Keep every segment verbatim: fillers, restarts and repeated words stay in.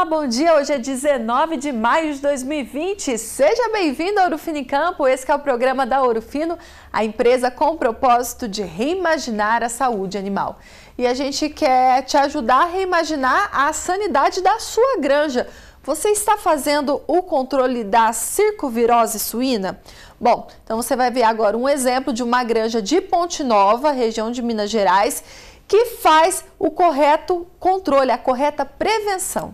bom dia! Hoje é dezenove de maio de dois mil e vinte. Seja bem-vindo ao Ouro Fino em Campo. Esse é o programa da Ouro Fino, a empresa com o propósito de reimaginar a saúde animal. E a gente quer te ajudar a reimaginar a sanidade da sua granja. Você está fazendo o controle da circovirose suína? Bom, então você vai ver agora um exemplo de uma granja de Ponte Nova, região de Minas Gerais, que faz o correto controle, a correta prevenção.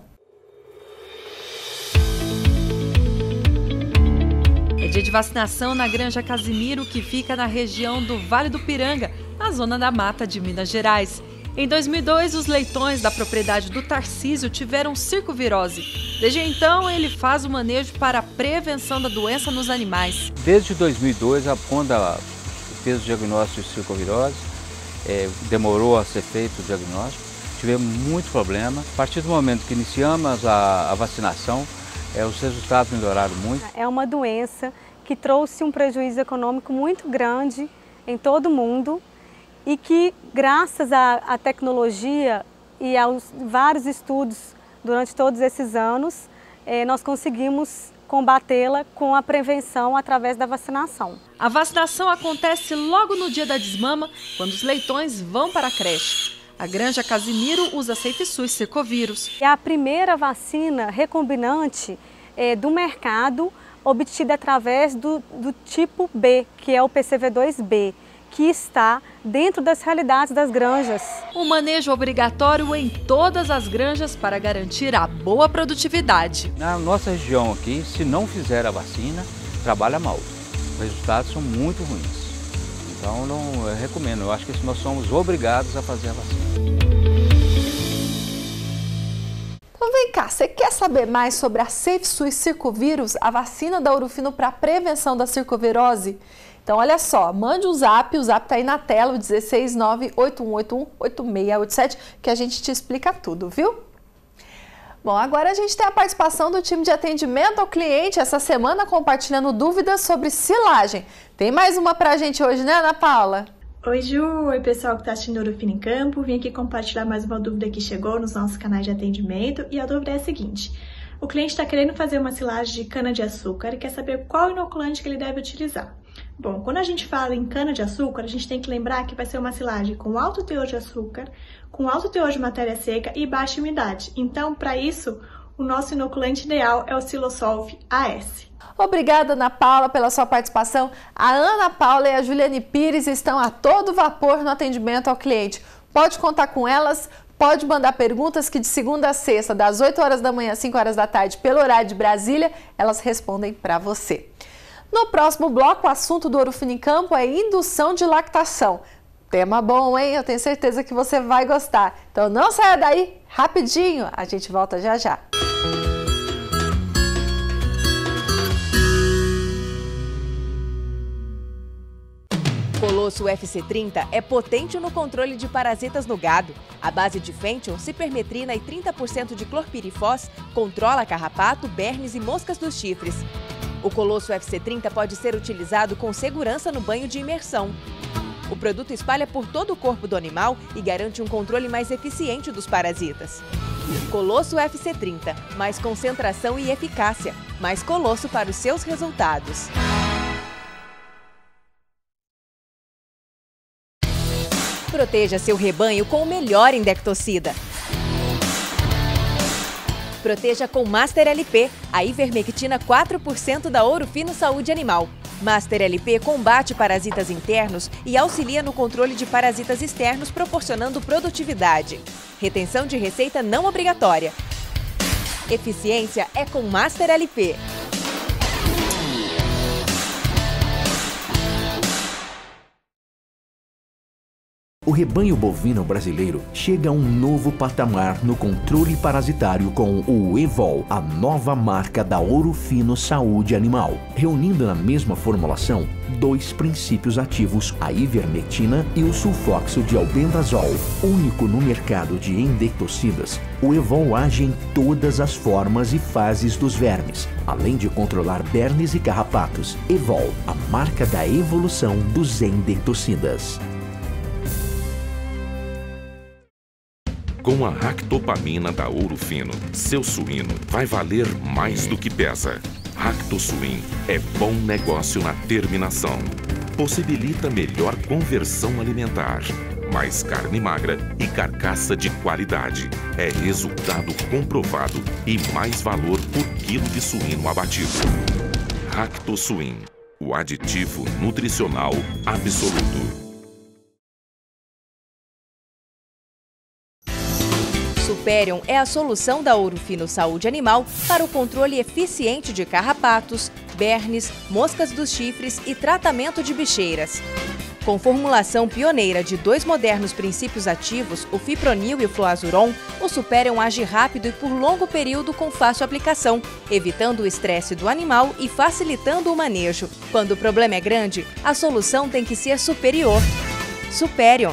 É dia de vacinação na Granja Casimiro, que fica na região do Vale do Piranga, na zona da mata de Minas Gerais. Em dois mil e dois, os leitões da propriedade do Tarcísio tiveram circovirose. Desde então, ele faz o manejo para a prevenção da doença nos animais. Desde dois mil e dois, quando fez o diagnóstico de circovirose, é, demorou a ser feito o diagnóstico, tivemos muito problema. A partir do momento que iniciamos a, a vacinação, é, os resultados melhoraram muito. É uma doença que trouxe um prejuízo econômico muito grande em todo o mundo e que, graças à, à tecnologia e aos vários estudos durante todos esses anos, é, nós conseguimos combatê-la com a prevenção através da vacinação. A vacinação acontece logo no dia da desmama, quando os leitões vão para a creche. A Granja Casimiro usa SafeSUS Circovírus. É a primeira vacina recombinante é, do mercado, obtida através do, do tipo B, que é o P C V dois B, que está dentro das realidades das granjas. O manejo obrigatório em todas as granjas para garantir a boa produtividade. Na nossa região aqui, se não fizer a vacina, trabalha mal. Os resultados são muito ruins. Então, não, eu recomendo, eu acho que nós somos obrigados a fazer a vacina. Então vem cá, você quer saber mais sobre a SafeSUS Circovírus, a vacina da Ouro Fino para a prevenção da circovirose? Então, olha só, mande um zap, o zap está aí na tela, o um seis nove oito um oito um oito seis oito sete, que a gente te explica tudo, viu? Bom, agora a gente tem a participação do time de atendimento ao cliente, essa semana compartilhando dúvidas sobre silagem. Tem mais uma pra gente hoje, né, Ana Paula? Oi, Ju! Oi, pessoal que está assistindo Ouro Fino em Campo. Vim aqui compartilhar mais uma dúvida que chegou nos nossos canais de atendimento e a dúvida é a seguinte. O cliente está querendo fazer uma silagem de cana-de-açúcar e quer saber qual inoculante que ele deve utilizar. Bom, quando a gente fala em cana-de-açúcar, a gente tem que lembrar que vai ser uma silagem com alto teor de açúcar, com alto teor de matéria seca e baixa umidade. Então, para isso, o nosso inoculante ideal é o Silosolv A S. Obrigada, Ana Paula, pela sua participação. A Ana Paula e a Juliane Pires estão a todo vapor no atendimento ao cliente. Pode contar com elas, pode mandar perguntas que de segunda a sexta, das oito horas da manhã às cinco horas da tarde, pelo horário de Brasília, elas respondem para você. No próximo bloco, o assunto do Ouro Fino em Campo é indução de lactação. Tema bom, hein? Eu tenho certeza que você vai gostar. Então não saia daí, rapidinho, a gente volta já já. Colosso F C trinta é potente no controle de parasitas no gado. A base de Fenthion, cipermetrina e trinta por cento de clorpirifos controla carrapato, bernes e moscas dos chifres. O Colosso F C trinta pode ser utilizado com segurança no banho de imersão. O produto espalha por todo o corpo do animal e garante um controle mais eficiente dos parasitas. Colosso F C trinta, mais concentração e eficácia, mais colosso para os seus resultados. Proteja seu rebanho com o melhor indectocida. Proteja com Master L P, a ivermectina quatro por cento da Ouro Fino Saúde Animal. Master L P combate parasitas internos e auxilia no controle de parasitas externos, proporcionando produtividade. Retenção de receita não obrigatória. Eficiência é com Master L P. O rebanho bovino brasileiro chega a um novo patamar no controle parasitário com o Evol, a nova marca da Ouro Fino Saúde Animal, reunindo na mesma formulação dois princípios ativos, a ivermectina e o sulfóxido de albendazol. Único no mercado de endectocidas, o Evol age em todas as formas e fases dos vermes, além de controlar bernes e carrapatos. Evol, a marca da evolução dos endectocidas. Com a ractopamina da Ouro Fino, seu suíno vai valer mais do que pesa. Ractosuin é bom negócio na terminação. Possibilita melhor conversão alimentar. Mais carne magra e carcaça de qualidade. É resultado comprovado e mais valor por quilo de suíno abatido. Ractosuin, o aditivo nutricional absoluto. Superion é a solução da Ouro Fino Saúde Animal para o controle eficiente de carrapatos, bernes, moscas dos chifres e tratamento de bicheiras. Com formulação pioneira de dois modernos princípios ativos, o fipronil e o fluazuron, o Superion age rápido e por longo período com fácil aplicação, evitando o estresse do animal e facilitando o manejo. Quando o problema é grande, a solução tem que ser superior. Superion.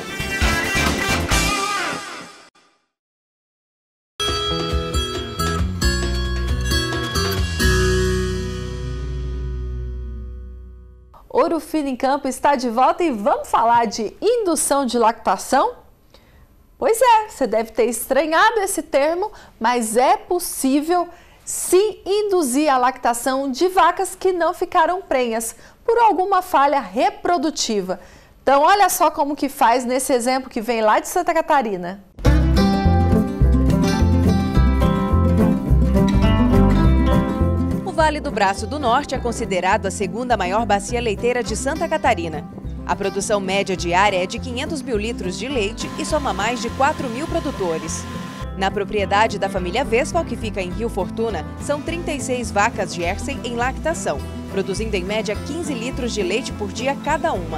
Ouro Fino em Campo está de volta e vamos falar de indução de lactação? Pois é, você deve ter estranhado esse termo, mas é possível sim induzir a lactação de vacas que não ficaram prenhas por alguma falha reprodutiva. Então olha só como que faz nesse exemplo que vem lá de Santa Catarina. O Vale do Braço do Norte é considerado a segunda maior bacia leiteira de Santa Catarina. A produção média diária é de quinhentos mil litros de leite e soma mais de quatro mil produtores. Na propriedade da família Westphal, que fica em Rio Fortuna, são trinta e seis vacas Jersey em lactação, produzindo em média quinze litros de leite por dia cada uma.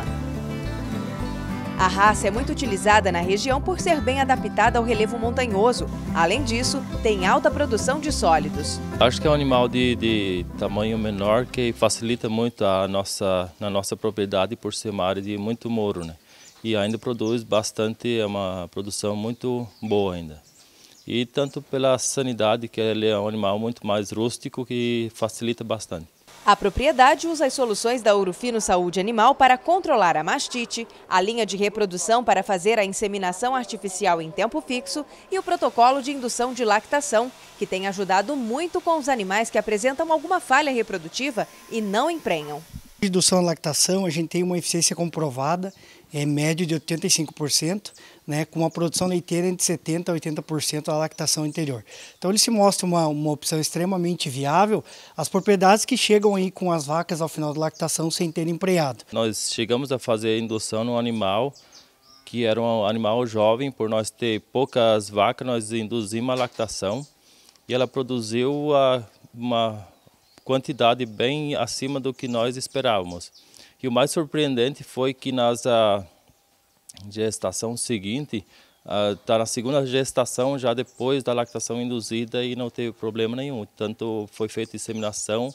A raça é muito utilizada na região por ser bem adaptada ao relevo montanhoso. Além disso, tem alta produção de sólidos. Acho que é um animal de, de tamanho menor que facilita muito a nossa, na nossa propriedade por ser uma área de muito moro, né? E ainda produz bastante, é uma produção muito boa ainda. E tanto pela sanidade, que ele é um animal muito mais rústico que facilita bastante. A propriedade usa as soluções da Ouro Fino Saúde Animal para controlar a mastite, a linha de reprodução para fazer a inseminação artificial em tempo fixo e o protocolo de indução de lactação, que tem ajudado muito com os animais que apresentam alguma falha reprodutiva e não emprenham. Na indução de lactação, a gente tem uma eficiência comprovada, é média de oitenta e cinco por cento, né, com uma produção leiteira entre setenta por cento a oitenta por cento da lactação interior. Então ele se mostra uma, uma opção extremamente viável às propriedades que chegam aí com as vacas ao final da lactação sem terem emprenhado. Nós chegamos a fazer indução num animal que era um animal jovem, por nós ter poucas vacas, nós induzimos a lactação e ela produziu a, uma quantidade bem acima do que nós esperávamos. E o mais surpreendente foi que nas a gestação seguinte, está na segunda gestação já depois da lactação induzida e não teve problema nenhum. Tanto foi feita inseminação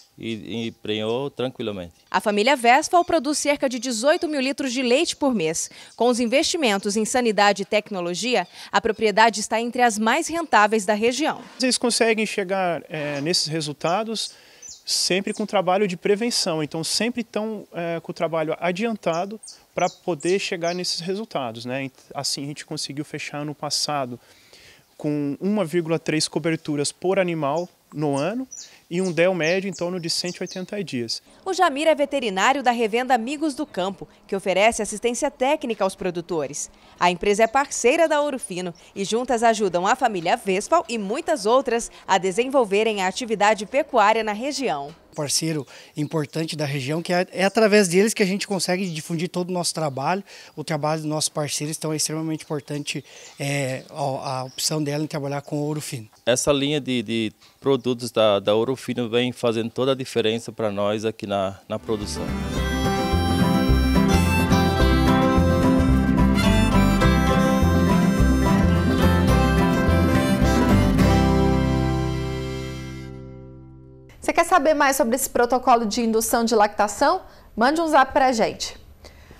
e emprenhou tranquilamente. A família Westphal produz cerca de dezoito mil litros de leite por mês. Com os investimentos em sanidade e tecnologia, a propriedade está entre as mais rentáveis da região. Eles conseguem chegar é, nesses resultados sempre com trabalho de prevenção, então sempre estão é, com o trabalho adiantado para poder chegar nesses resultados, né? Assim a gente conseguiu fechar ano passado com uma vírgula três coberturas por animal no ano e um D E L médio em torno de cento e oitenta dias. O Jamir é veterinário da revenda Amigos do Campo, que oferece assistência técnica aos produtores. A empresa é parceira da Ouro Fino e juntas ajudam a família Westphal e muitas outras a desenvolverem a atividade pecuária na região. Parceiro importante da região, que é, é através deles que a gente consegue difundir todo o nosso trabalho, o trabalho dos nossos parceiros, então é extremamente importante é, a, a opção dela em trabalhar com Ouro Fino. Essa linha de, de produtos da, da Ouro Fino vem fazendo toda a diferença para nós aqui na, na produção. Você quer saber mais sobre esse protocolo de indução de lactação? Mande um zap para a gente.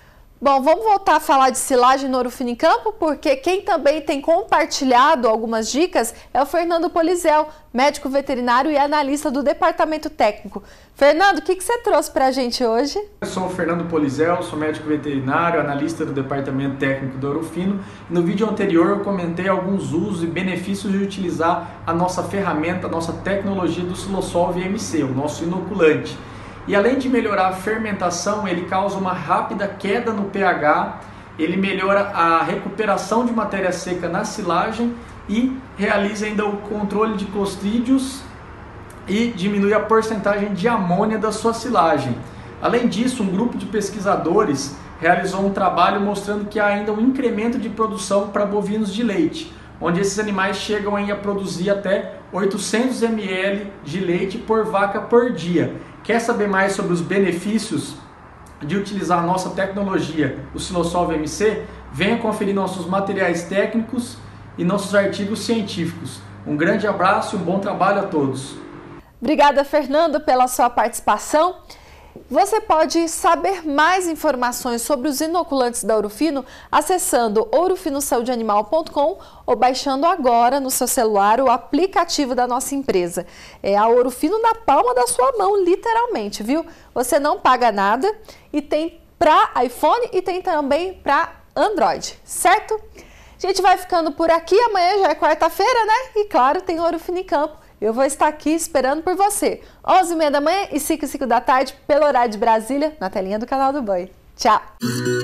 Bom, vamos voltar a falar de silagem no Ouro Fino em Campo, porque quem também tem compartilhado algumas dicas é o Fernando Polizel, médico veterinário e analista do Departamento Técnico. Fernando, o que, que você trouxe para a gente hoje? Eu sou o Fernando Polizel, sou médico veterinário, analista do Departamento Técnico do Ouro Fino. No vídeo anterior eu comentei alguns usos e benefícios de utilizar a nossa ferramenta, a nossa tecnologia do Silosolv M C, o nosso inoculante. E além de melhorar a fermentação, ele causa uma rápida queda no pH, ele melhora a recuperação de matéria seca na silagem e realiza ainda o controle de clostrídeos e diminui a porcentagem de amônia da sua silagem. Além disso, um grupo de pesquisadores realizou um trabalho mostrando que há ainda um incremento de produção para bovinos de leite, onde esses animais chegam a produzir até oitocentos mililitros de leite por vaca por dia. Quer saber mais sobre os benefícios de utilizar a nossa tecnologia, o Silosolv M C? Venha conferir nossos materiais técnicos e nossos artigos científicos. Um grande abraço e um bom trabalho a todos. Obrigada, Fernando, pela sua participação. Você pode saber mais informações sobre os inoculantes da Ouro Fino acessando ouro fino saúde animal ponto com ou baixando agora no seu celular o aplicativo da nossa empresa. É a Ouro Fino na palma da sua mão, literalmente, viu? Você não paga nada e tem para iPhone e tem também para Android, certo? A gente vai ficando por aqui, amanhã já é quarta-feira, né? E claro, tem Ouro Fino em Campo. Eu vou estar aqui esperando por você, onze e meia da manhã e cinco e cinco da tarde, pelo horário de Brasília, na telinha do canal do Boi. Tchau!